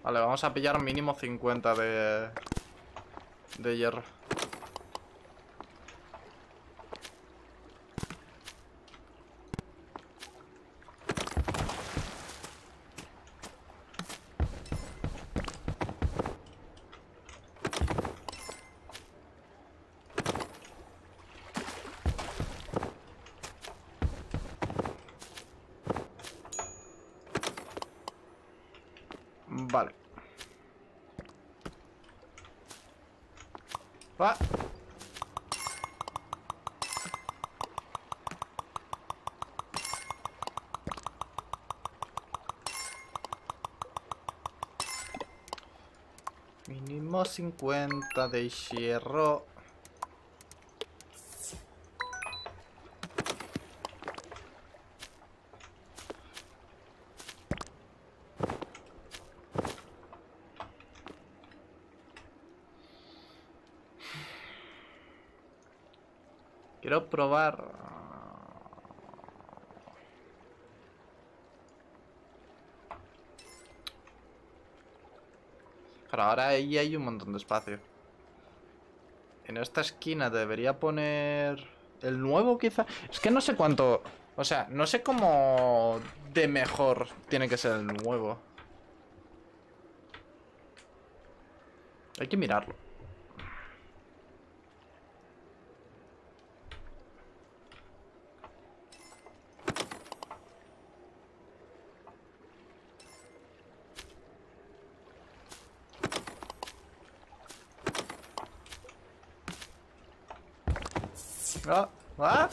Vale, vamos a pillar mínimo 50 de hierro. Vale. Va. Mínimo 50 de hierro. Quiero probar. Pero ahora ahí hay un montón de espacio. En esta esquina debería poner el nuevo quizá. Es que no sé cuánto... O sea, no sé cómo de mejor tiene que ser el nuevo. Hay que mirarlo. Ah, ah.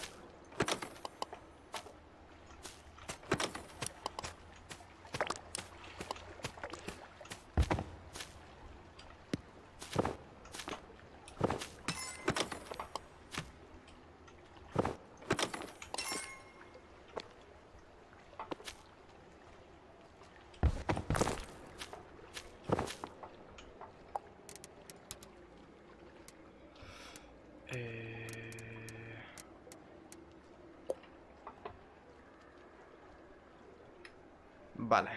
Vale.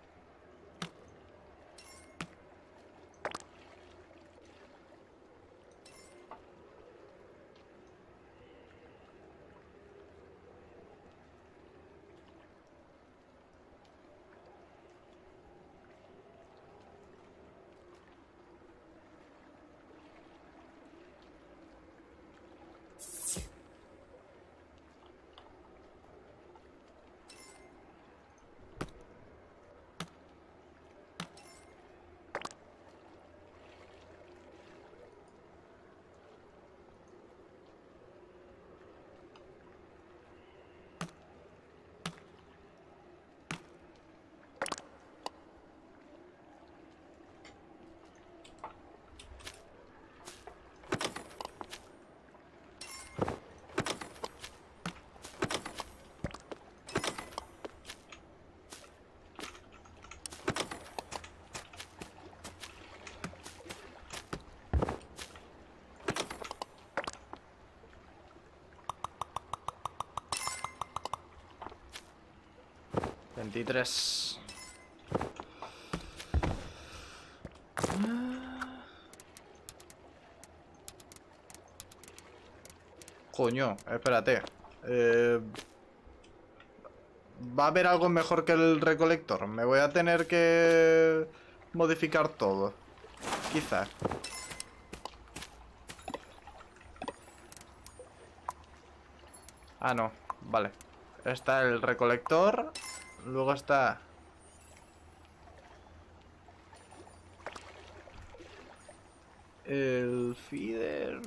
$23. Coño, espérate. ¿Va a haber algo mejor que el recolector? Me voy a tener que modificar todo. Quizá. Ah, no. Vale. Está el recolector. Luego está... el feeder.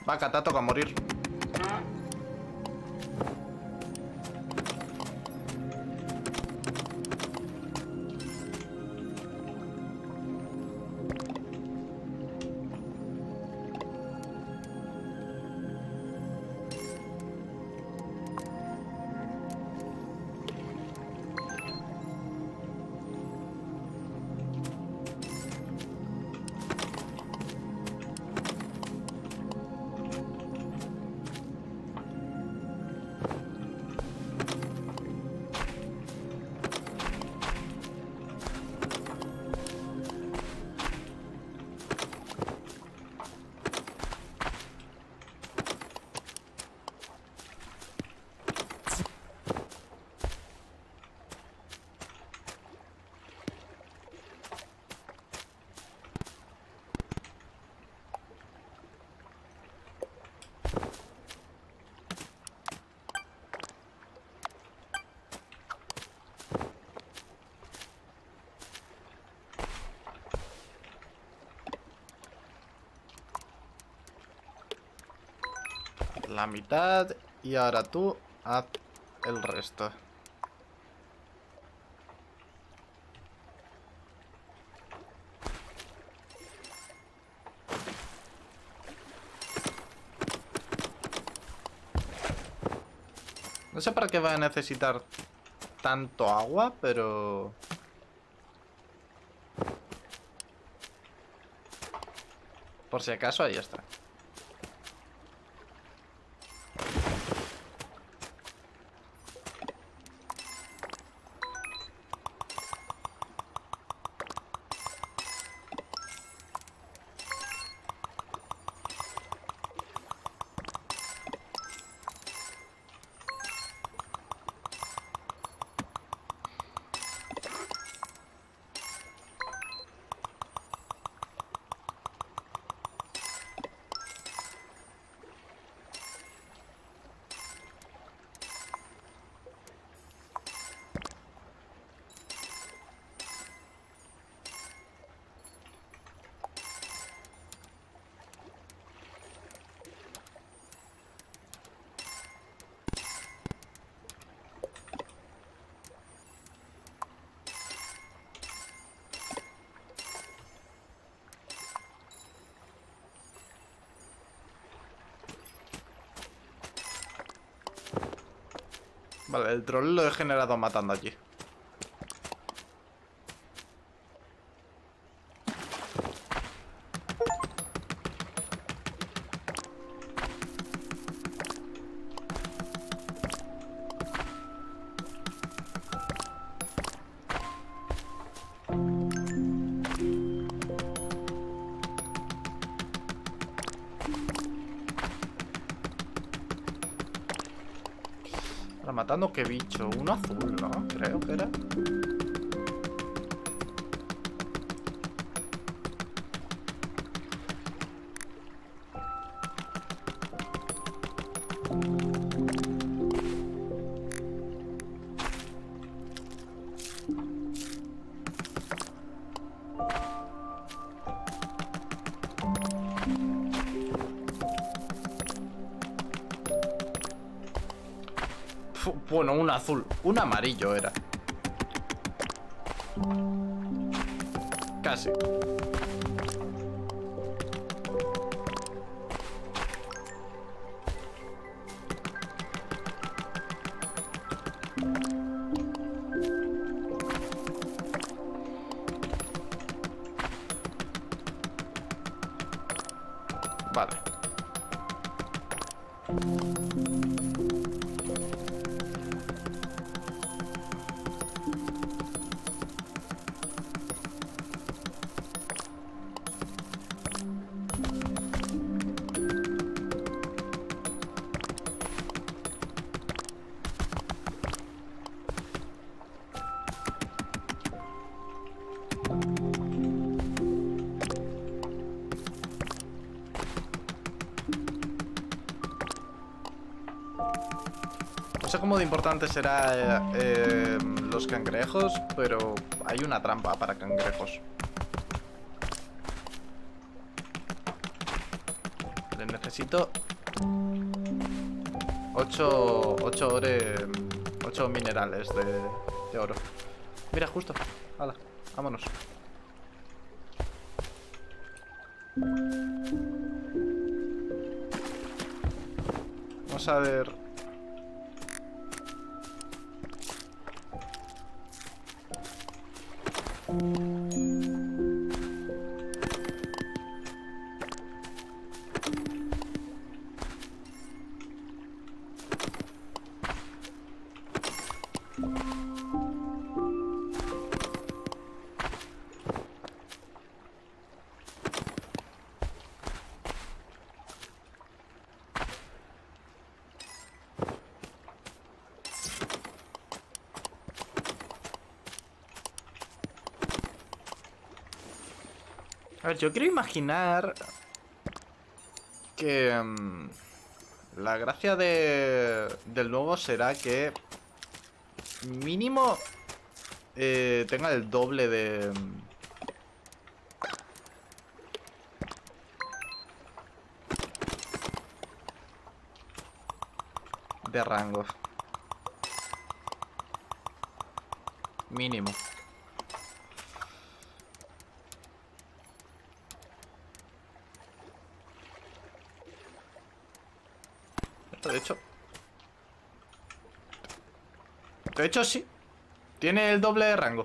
Vaca, te toca morir. La mitad y ahora tú haz el resto. No sé para qué va a necesitar tanto agua, pero... por si acaso, ahí está. Vale, el troll lo he generado matando allí. Ahora matando qué bicho, uno azul, ¿no? Creo que era. Bueno, un azul. Un amarillo era. Casi. Vale. No sé cómo de importante será los cangrejos, pero hay una trampa para cangrejos. Necesito 8 minerales de oro. Mira, justo. Hala, vámonos. Vamos a ver. A ver, yo quiero imaginar que la gracia del nuevo será que mínimo tenga el doble de rango. Mínimo. De hecho sí. Tiene el doble de rango.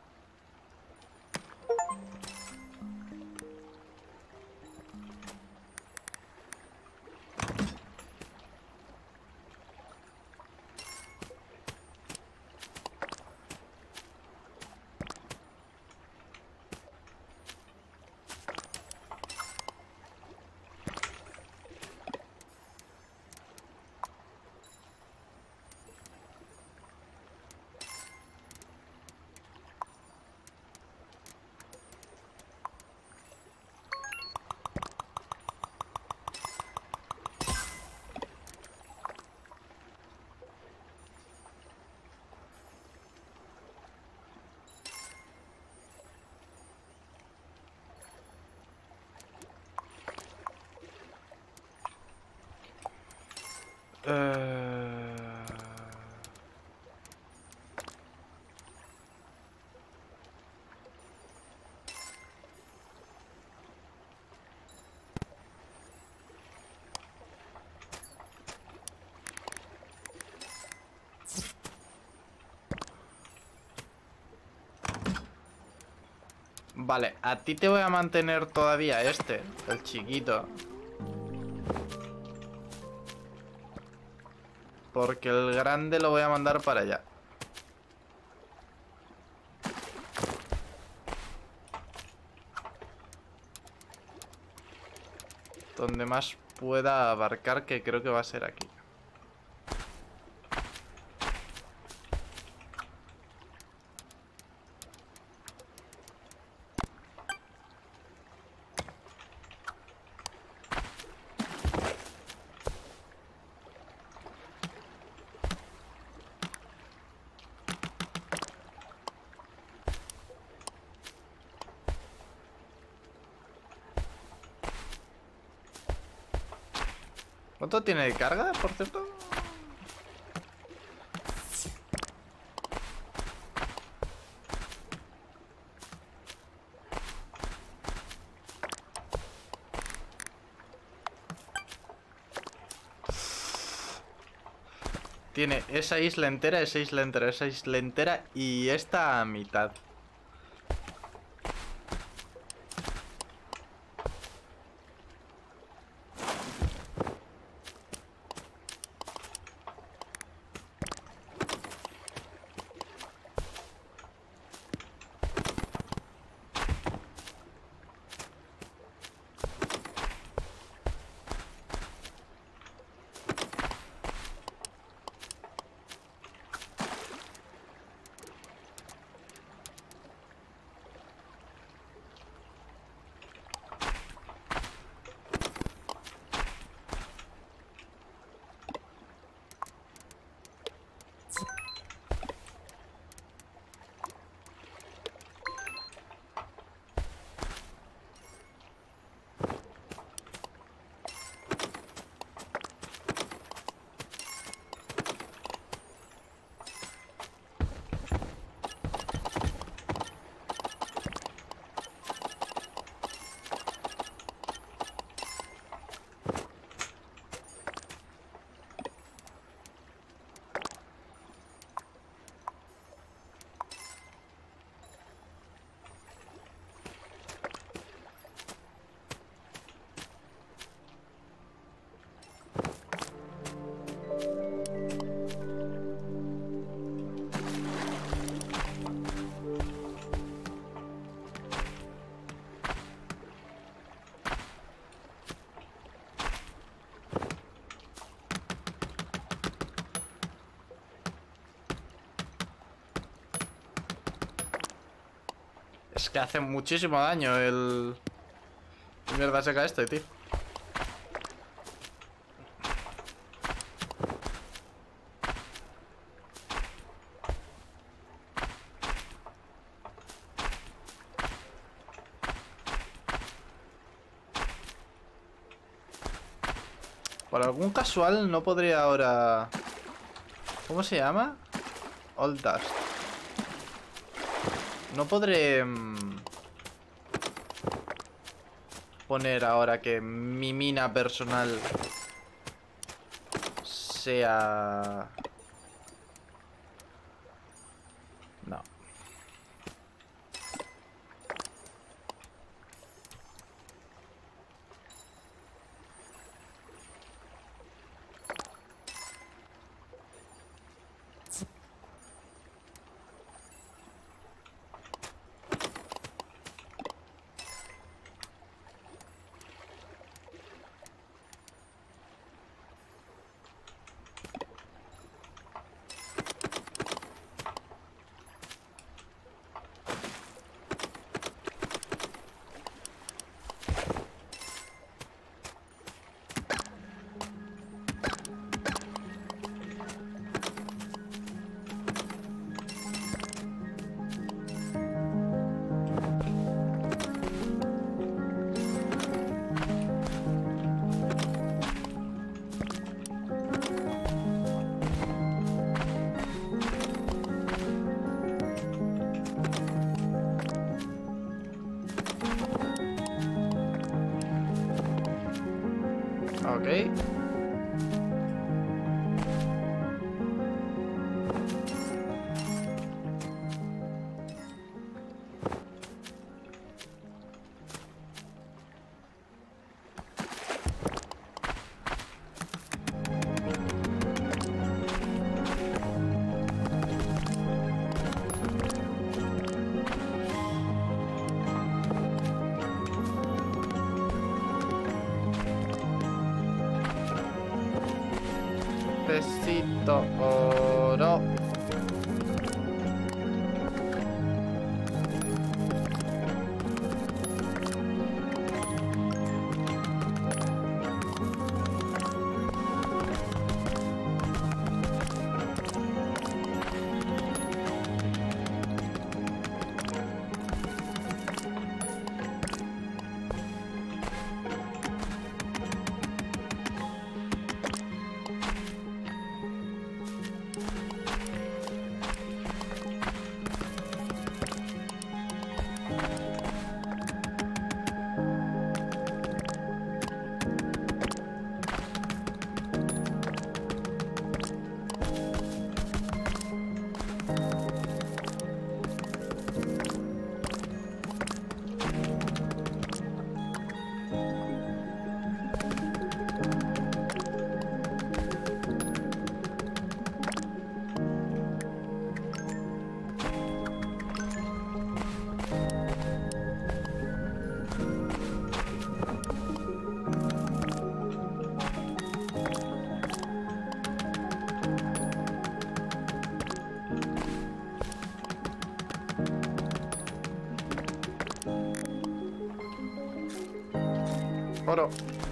Vale, a ti te voy a mantener todavía el chiquito. Porque el grande lo voy a mandar para allá. Donde más pueda abarcar, que creo que va a ser aquí. ¿Cuánto tiene de carga, por cierto? Tiene esa isla entera, esa isla entera, esa isla entera y esta a mitad. que hace muchísimo daño el... ¿Qué mierda seca este, tío? Por algún casual no podría ahora... ¿Cómo se llama? Old Dust. No podré... poner ahora que mi mina personal sea... No. Ok. Necesito oro. Oro.